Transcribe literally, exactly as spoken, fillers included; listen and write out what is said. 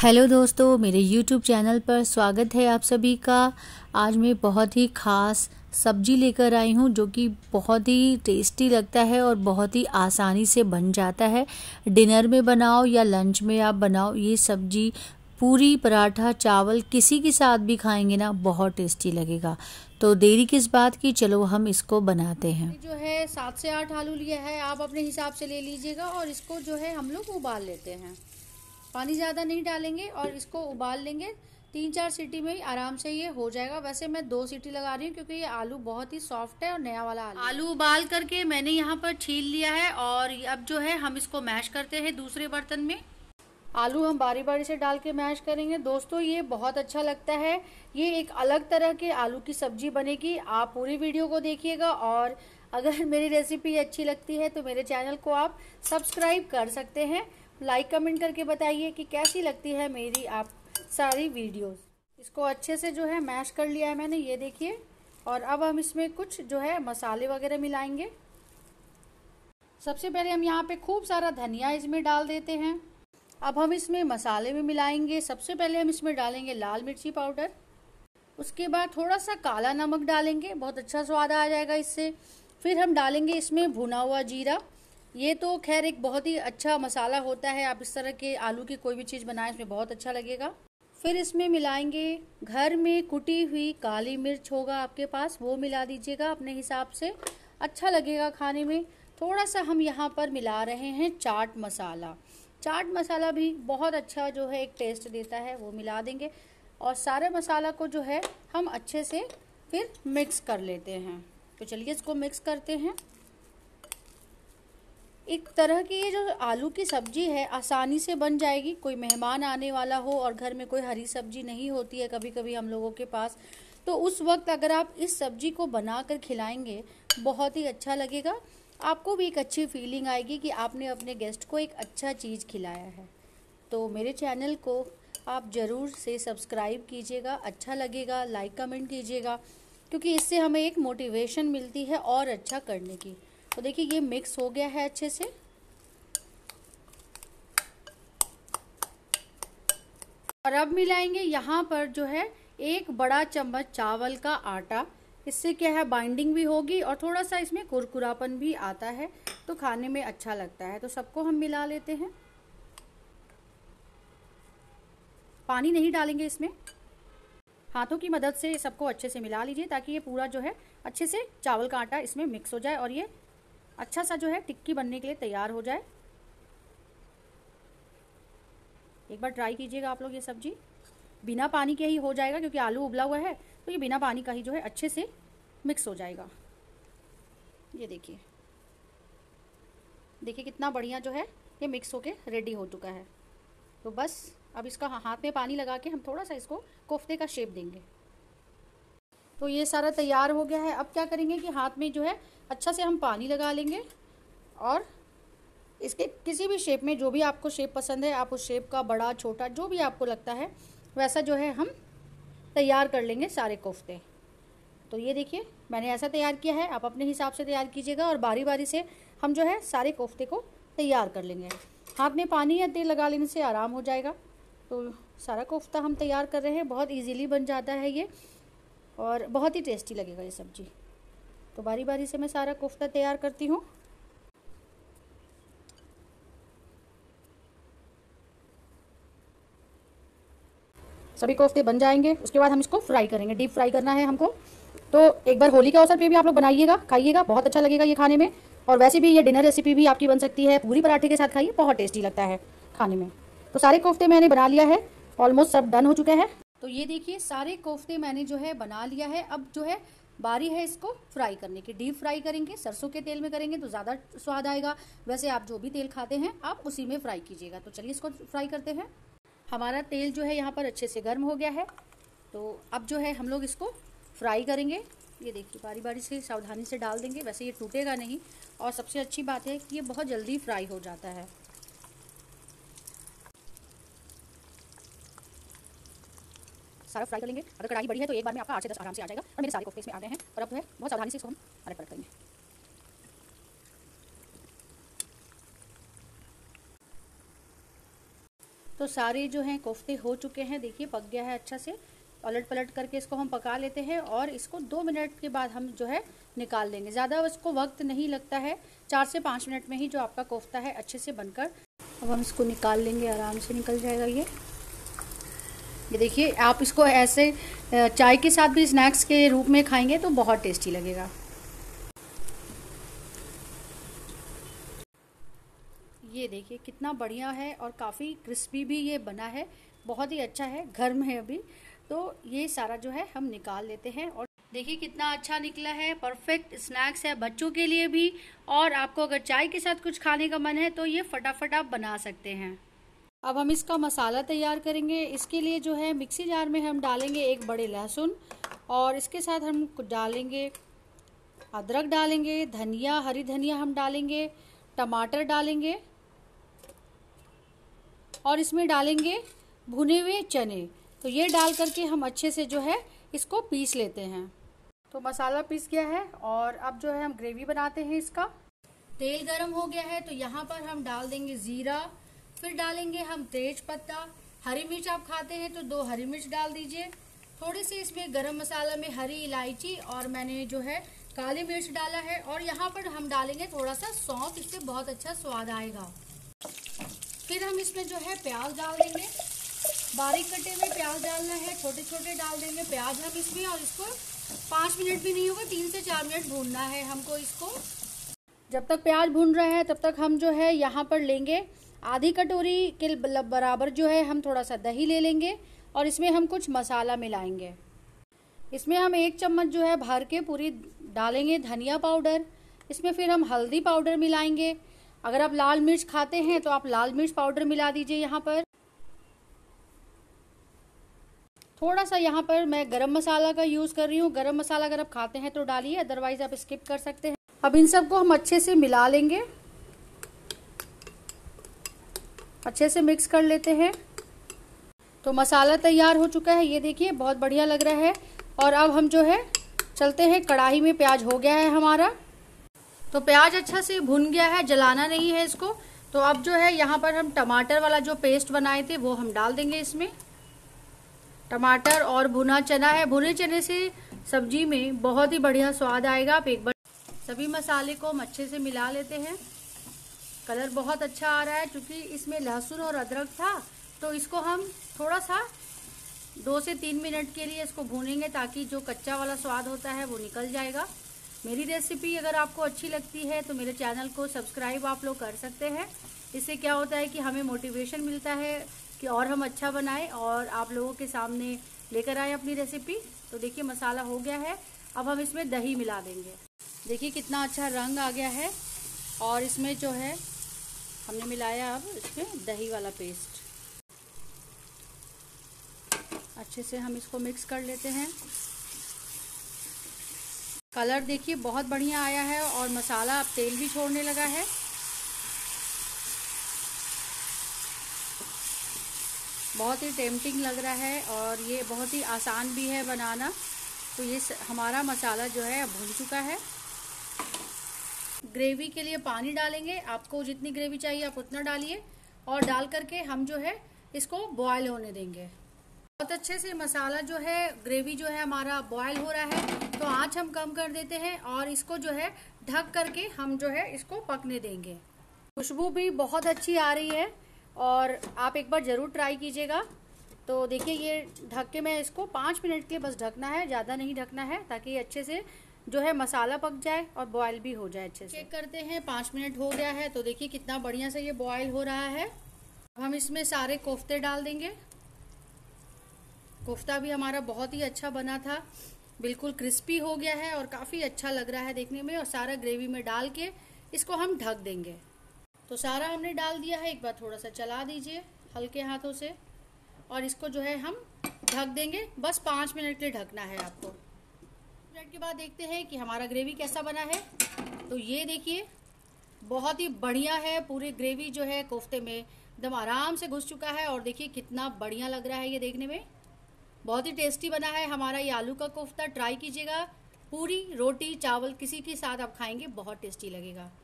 Hello दोस्तों, मेरे YouTube channel पर स्वागत है आप सभी का। आज मैं बहुत ही ख़ास सब्जी लेकर आई हूँ जो कि बहुत ही टेस्टी लगता है और बहुत ही आसानी से बन जाता है। डिनर में बनाओ या लंच में आप बनाओ, ये सब्जी पूरी, पराठा, चावल किसी के साथ भी खाएंगे ना, बहुत टेस्टी लगेगा। तो देरी किस बात की, चलो हम इसको बनाते हैं। जो है सात से आठ आलू लिया है, आप अपने हिसाब से ले लीजिएगा और इसको जो है हम लोग उबाल लेते हैं। पानी ज़्यादा नहीं डालेंगे और इसको उबाल लेंगे। तीन चार सीटी में ही आराम से ये हो जाएगा। वैसे मैं दो सीटी लगा रही हूँ क्योंकि ये आलू बहुत ही सॉफ्ट है और नया वाला आलू आलू उबाल करके मैंने यहाँ पर छील लिया है और अब जो है हम इसको मैश करते हैं दूसरे बर्तन में। आलू हम बारी बारी से डाल के मैश करेंगे। दोस्तों ये बहुत अच्छा लगता है, ये एक अलग तरह के आलू की सब्जी बनेगी। आप पूरी वीडियो को देखिएगा और अगर मेरी रेसिपी अच्छी लगती है तो मेरे चैनल को आप सब्सक्राइब कर सकते हैं। लाइक कमेंट करके बताइए कि कैसी लगती है मेरी आप सारी वीडियोस। इसको अच्छे से जो है मैश कर लिया है मैंने, ये देखिए। और अब हम इसमें कुछ जो है मसाले वगैरह मिलाएंगे। सबसे पहले हम यहाँ पे खूब सारा धनिया इसमें डाल देते हैं। अब हम इसमें मसाले में मिलाएंगे। सबसे पहले हम इसमें डालेंगे लाल मिर्ची पाउडर, उसके बाद थोड़ा सा काला नमक डालेंगे, बहुत अच्छा स्वाद आ जाएगा इससे। फिर हम डालेंगे इसमें भुना हुआ जीरा। ये तो खैर एक बहुत ही अच्छा मसाला होता है, आप इस तरह के आलू की कोई भी चीज़ बनाएं इसमें बहुत अच्छा लगेगा। फिर इसमें मिलाएंगे घर में कुटी हुई काली मिर्च, होगा आपके पास वो मिला दीजिएगा अपने हिसाब से, अच्छा लगेगा खाने में। थोड़ा सा हम यहाँ पर मिला रहे हैं चाट मसाला। चाट मसाला भी बहुत अच्छा जो है एक टेस्ट देता है, वो मिला देंगे। और सारे मसाला को जो है हम अच्छे से फिर मिक्स कर लेते हैं। तो चलिए इसको मिक्स करते हैं। एक तरह की ये जो आलू की सब्जी है आसानी से बन जाएगी। कोई मेहमान आने वाला हो और घर में कोई हरी सब्जी नहीं होती है कभी कभी हम लोगों के पास, तो उस वक्त अगर आप इस सब्जी को बना कर खिलाएंगे बहुत ही अच्छा लगेगा। आपको भी एक अच्छी फीलिंग आएगी कि आपने अपने गेस्ट को एक अच्छा चीज़ खिलाया है। तो मेरे चैनल को आप ज़रूर से सब्सक्राइब कीजिएगा, अच्छा लगेगा, लाइक कमेंट कीजिएगा, क्योंकि इससे हमें एक मोटिवेशन मिलती है और अच्छा करने की। तो देखिए ये मिक्स हो गया है अच्छे से। और अब मिलाएंगे यहाँ पर जो है एक बड़ा चम्मच चावल का आटा। इससे क्या है, बाइंडिंग भी होगी और थोड़ा सा इसमें कुरकुरापन भी आता है, तो खाने में अच्छा लगता है। तो सबको हम मिला लेते हैं। पानी नहीं डालेंगे इसमें, हाथों की मदद से सबको अच्छे से मिला लीजिए ताकि ये पूरा जो है अच्छे से चावल का आटा इसमें मिक्स हो जाए और ये अच्छा सा जो है टिक्की बनने के लिए तैयार हो जाए। एक बार ट्राई कीजिएगा आप लोग। ये सब्जी बिना पानी के ही हो जाएगा क्योंकि आलू उबला हुआ है, तो ये बिना पानी का ही जो है अच्छे से मिक्स हो जाएगा। ये देखिए देखिए कितना बढ़िया जो है ये मिक्स होके रेडी हो चुका है। तो बस अब इसका हाथ में पानी लगा के हम थोड़ा सा इसको कोफ्ते का शेप देंगे। तो ये सारा तैयार हो गया है। अब क्या करेंगे कि हाथ में जो है अच्छा से हम पानी लगा लेंगे और इसके किसी भी शेप में, जो भी आपको शेप पसंद है, आप उस शेप का बड़ा छोटा जो भी आपको लगता है वैसा जो है हम तैयार कर लेंगे सारे कोफ्ते। तो ये देखिए मैंने ऐसा तैयार किया है, आप अपने हिसाब से तैयार कीजिएगा और बारी बारी से हम जो है सारे कोफ्ते को तैयार कर लेंगे। हाथ में पानी या तेल लगा लेने से आराम हो जाएगा। तो सारा कोफ्ता हम तैयार कर रहे हैं, बहुत ईजीली बन जाता है ये और बहुत ही टेस्टी लगेगा ये सब्जी। तो बारी बारी से मैं सारा कोफ्ता तैयार करती हूँ। सभी कोफ्ते बन जाएंगे, उसके बाद हम इसको फ्राई करेंगे। डीप फ्राई करना है हमको। तो एक बार होली के अवसर पे भी आप लोग बनाइएगा, खाइएगा, बहुत अच्छा लगेगा ये खाने में। और वैसे भी ये डिनर रेसिपी भी आपकी बन सकती है, पूरी पराठे के साथ खाइए, बहुत टेस्टी लगता है खाने में। तो सारे कोफ्ते मैंने बना लिया है, ऑलमोस्ट सब डन हो चुका है। तो ये देखिए सारे कोफ्ते मैंने जो है बना लिया है। अब जो है बारी है इसको फ्राई करने की। डीप फ्राई करेंगे, सरसों के तेल में करेंगे तो ज़्यादा स्वाद आएगा। वैसे आप जो भी तेल खाते हैं आप उसी में फ्राई कीजिएगा। तो चलिए इसको फ्राई करते हैं। हमारा तेल जो है यहाँ पर अच्छे से गर्म हो गया है। तो अब जो है हम लोग इसको फ्राई करेंगे। ये देखिए बारी बारी से सावधानी से डाल देंगे, वैसे ये टूटेगा नहीं। और सबसे अच्छी बात है कि ये बहुत जल्दी फ्राई हो जाता है। सारा फ्राई कर लेंगे। अगर कढ़ाई बड़ी है तो एक बार में आपका आठ से दस आराम से आ जाएगा। और मेरे सारे कोफ्ते इसमें आ गए हैं और अब जो है बहुत सावधानी से इसको हम अलग अलग करेंगे। तो तो सारे जो हैं कोफ्ते हो चुके हैं, देखिए पक गया है अच्छा से। पलट पलट करके इसको हम पका लेते हैं और इसको दो मिनट के बाद हम जो है निकाल लेंगे। ज़्यादा इसको वक्त नहीं लगता है, चार से पाँच मिनट में ही जो आपका कोफ्ता है अच्छे से बनकर। अब हम इसको निकाल लेंगे, आराम से निकल जाएगा ये ये देखिए। आप इसको ऐसे चाय के साथ भी स्नैक्स के रूप में खाएंगे तो बहुत टेस्टी लगेगा। ये देखिए कितना बढ़िया है और काफ़ी क्रिस्पी भी ये बना है, बहुत ही अच्छा है। गर्म है अभी, तो ये सारा जो है हम निकाल लेते हैं। और देखिए कितना अच्छा निकला है, परफेक्ट स्नैक्स है बच्चों के लिए भी। और आपको अगर चाय के साथ कुछ खाने का मन है तो ये फटाफट आप बना सकते हैं। अब हम इसका मसाला तैयार करेंगे। इसके लिए जो है मिक्सी जार में हम डालेंगे एक बड़े लहसुन, और इसके साथ हम डालेंगे अदरक, डालेंगे धनिया, हरी धनिया हम डालेंगे, टमाटर डालेंगे और इसमें डालेंगे भुने हुए चने। तो ये डाल करके हम अच्छे से जो है इसको पीस लेते हैं। तो मसाला पीस गया है और अब जो है हम ग्रेवी बनाते हैं इसका। तेल गरम हो गया है तो यहाँ पर हम डाल देंगे जीरा, फिर डालेंगे हम तेज पत्ता, हरी मिर्च आप खाते हैं तो दो हरी मिर्च डाल दीजिए। थोड़ी सी इसमें गरम मसाला में हरी इलायची और मैंने जो है काली मिर्च डाला है। और यहाँ पर हम डालेंगे थोड़ा सा सौंफ, इससे बहुत अच्छा स्वाद आएगा। फिर हम इसमें जो है प्याज डाल देंगे, बारीक कटे हुए प्याज डालना है, छोटे छोटे डाल देंगे प्याज हम इसमें। और इसको पाँच मिनट भी नहीं होगा, तीन से चार मिनट भूनना है हमको इसको। जब तक प्याज भून रहा है तब तक हम जो है यहाँ पर लेंगे आधी कटोरी के बराबर जो है हम थोड़ा सा दही ले लेंगे और इसमें हम कुछ मसाला मिलाएंगे। इसमें हम एक चम्मच जो है भर के पूरी डालेंगे धनिया पाउडर। इसमें फिर हम हल्दी पाउडर मिलाएंगे। अगर आप लाल मिर्च खाते हैं तो आप लाल मिर्च पाउडर मिला दीजिए यहाँ पर। थोड़ा सा यहाँ पर मैं गरम मसाला का यूज़ कर रही हूँ। गरम मसाला अगर आप खाते हैं तो डालिए, अदरवाइज आप स्किप कर सकते हैं। अब इन सबको हम अच्छे से मिला लेंगे, अच्छे से मिक्स कर लेते हैं। तो मसाला तैयार हो चुका है, ये देखिए बहुत बढ़िया लग रहा है। और अब हम जो है चलते हैं कढ़ाई में। प्याज हो गया है हमारा, तो प्याज अच्छा से भुन गया है, जलाना नहीं है इसको। तो अब जो है यहाँ पर हम टमाटर वाला जो पेस्ट बनाए थे वो हम डाल देंगे इसमें। टमाटर और भुना चना है, भुने चने से सब्जी में बहुत ही बढ़िया स्वाद आएगा। आप एक बार सभी मसाले को हम अच्छे से मिला लेते हैं। कलर बहुत अच्छा आ रहा है, क्योंकि इसमें लहसुन और अदरक था तो इसको हम थोड़ा सा दो से तीन मिनट के लिए इसको भूनेंगे, ताकि जो कच्चा वाला स्वाद होता है वो निकल जाएगा। मेरी रेसिपी अगर आपको अच्छी लगती है तो मेरे चैनल को सब्सक्राइब आप लोग कर सकते हैं। इससे क्या होता है कि हमें मोटिवेशन मिलता है कि और हम अच्छा बनाएं और आप लोगों के सामने लेकर आए अपनी रेसिपी। तो देखिए मसाला हो गया है, अब हम इसमें दही मिला देंगे। देखिए कितना अच्छा रंग आ गया है। और इसमें जो है हमने मिलाया अब इसमें दही वाला पेस्ट। अच्छे से हम इसको मिक्स कर लेते हैं। कलर देखिए बहुत बढ़िया आया है और मसाला अब तेल भी छोड़ने लगा है। बहुत ही टेम्पटिंग लग रहा है और ये बहुत ही आसान भी है बनाना। तो ये हमारा मसाला जो है भून चुका है। ग्रेवी के लिए पानी डालेंगे, आपको जितनी ग्रेवी चाहिए आप उतना डालिए। और डाल करके हम जो है इसको बॉयल होने देंगे। बहुत अच्छे से मसाला जो है, ग्रेवी जो है हमारा बॉयल हो रहा है। तो आँच हम कम कर देते हैं और इसको जो है ढक करके हम जो है इसको पकने देंगे। खुशबू भी बहुत अच्छी आ रही है और आप एक बार ज़रूर ट्राई कीजिएगा। तो देखिए ये ढक के मैं इसको पाँच मिनट के बस ढकना है, ज़्यादा नहीं ढकना है, ताकि अच्छे से जो है मसाला पक जाए और बॉयल भी हो जाए अच्छे से। चेक करते हैं, पाँच मिनट हो गया है। तो देखिए कितना बढ़िया से ये बॉयल हो रहा है। अब हम इसमें सारे कोफ्ते डाल देंगे। कोफ्ता भी हमारा बहुत ही अच्छा बना था, बिल्कुल क्रिस्पी हो गया है और काफ़ी अच्छा लग रहा है देखने में। और सारा ग्रेवी में डाल के इसको हम ढक देंगे। तो सारा हमने डाल दिया है, एक बार थोड़ा सा चला दीजिए हल्के हाथों से और इसको जो है हम ढक देंगे। बस पाँच मिनट के लिए ढकना है आपको। मिनट के बाद देखते हैं कि हमारा ग्रेवी कैसा बना है। तो ये देखिए बहुत ही बढ़िया है, पूरी ग्रेवी जो है कोफ्ते में एकदम आराम से घुस चुका है। और देखिए कितना बढ़िया लग रहा है ये देखने में, बहुत ही टेस्टी बना है हमारा ये आलू का कोफ्ता। ट्राई कीजिएगा, पूरी रोटी चावल किसी के साथ आप खाएंगे बहुत टेस्टी लगेगा।